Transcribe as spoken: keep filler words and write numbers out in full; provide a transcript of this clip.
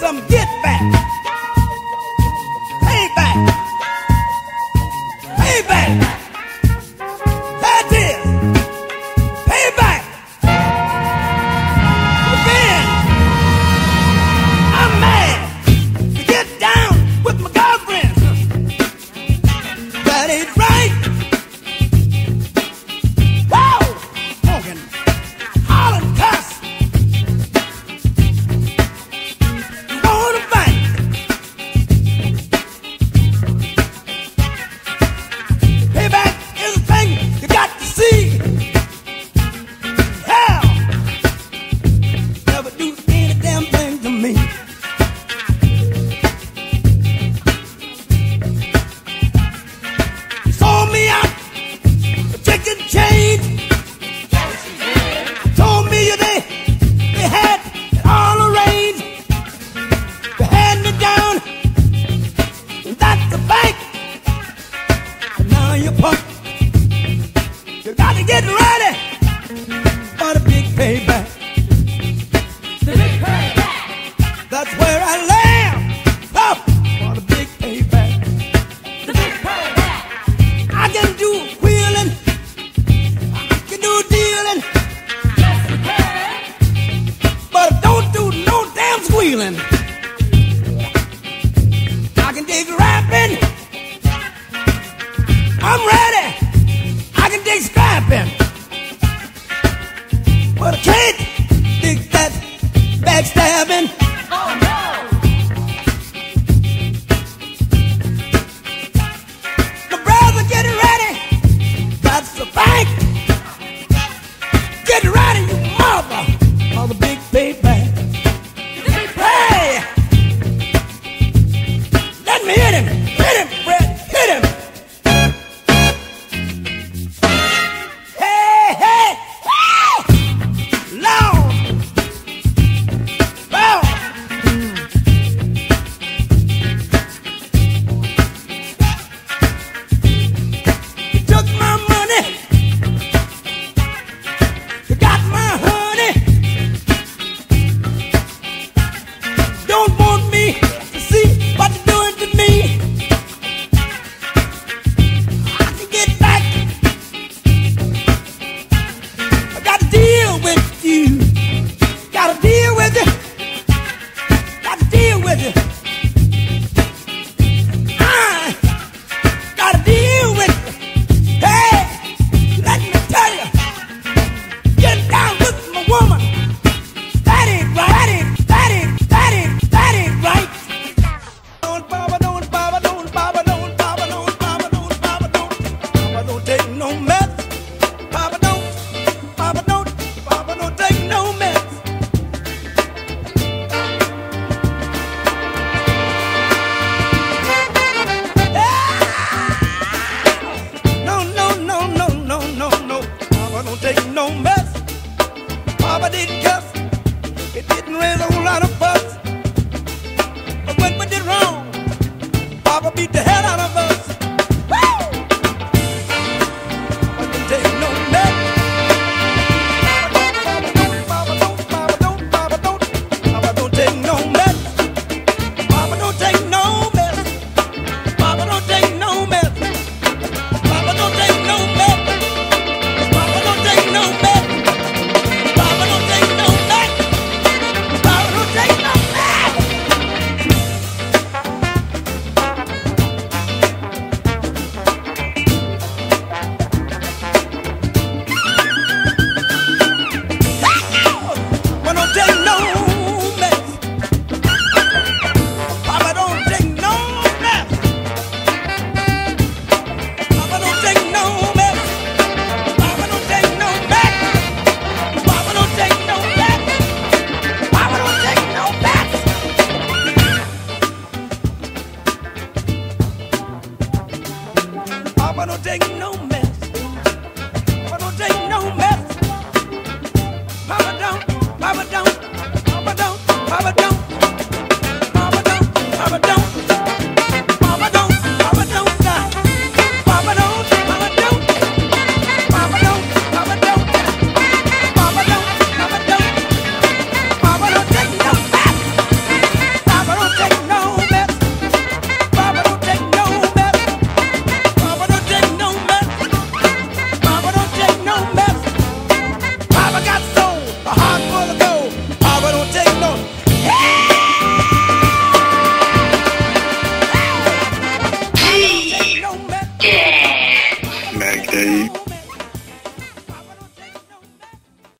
some get back. Payback. Payback. That is. Payback. Revenge. I'm mad to get down with my girlfriend. That ain't right. Whoa! Smoking. Hollering cuss. You wanna fight? Payback is a thing you got to see. Hell, never do any damn thing to me. You sold me out for chicken change. Told me you they, they had it all arranged. You had me down, and that's the bank. And now you're punk. You got to get ready for the big payback. The big payback. That's where I land. Oh, for the big payback. The big payback. I can do wheeling. I can do dealing. Yes, you can. But don't do no damn squealing. I can dig rapping. I'm ready. I can dig scrapping. But I can't dig that backstabbing. Oh no. My brother, get ready. That's the bank. Get ready, you mother. For the big payback. The big Hey! Let me hit him! Hit him, Brett! Hit him! Hey, hey! Hey! Lord! Well! You took my money. You got my honey. Don't want me to see what you're doing to me. I can get back. I gotta deal with you. Gotta deal with you. Gotta deal with you. I gotta deal with you. Hey, let me tell you. Get down with my woman. That ain't right. That ain't, that ain't, that ain't, that ain't right. Don't baba, don't baba, don't baba, don't baba, don't baba, don't baba, don't. Baba don't take no mess. Baba don't, baba don't, baba don't take no mess. No, no, no, no, no, no, no. Baba don't take no mess. Baba didn't cuss. It didn't raise a